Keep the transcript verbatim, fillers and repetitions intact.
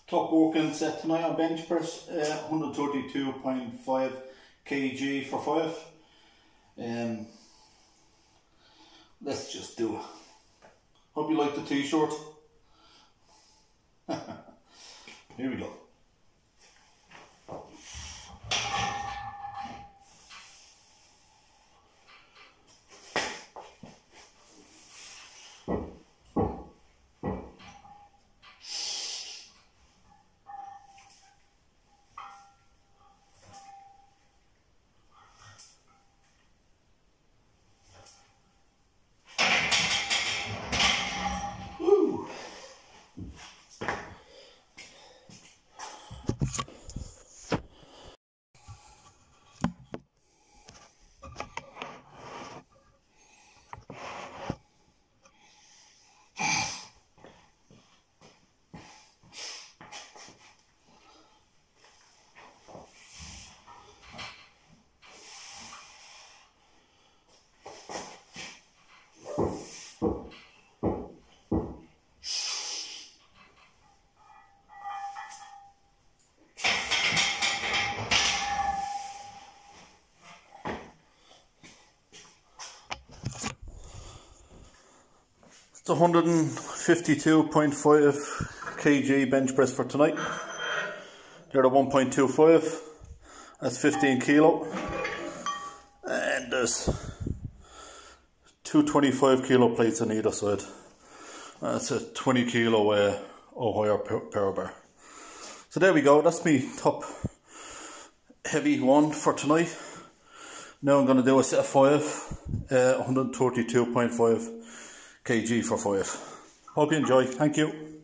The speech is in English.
Top working set tonight on bench press, uh, one thirty-two point five kilograms for five. Um, let's just do it. Hope you like the t-shirt. Here we go. It's one fifty-two point five kilograms bench press for tonight. They're the one point two five, that's fifteen kilo. And there's two twenty-five kilo plates on either side. That's a twenty kilo uh, Ohio power bar. So there we go, that's me top heavy one for tonight. Now I'm going to do a set of five, uh, one thirty-two point five kilograms for five. Hope you enjoy. Thank you.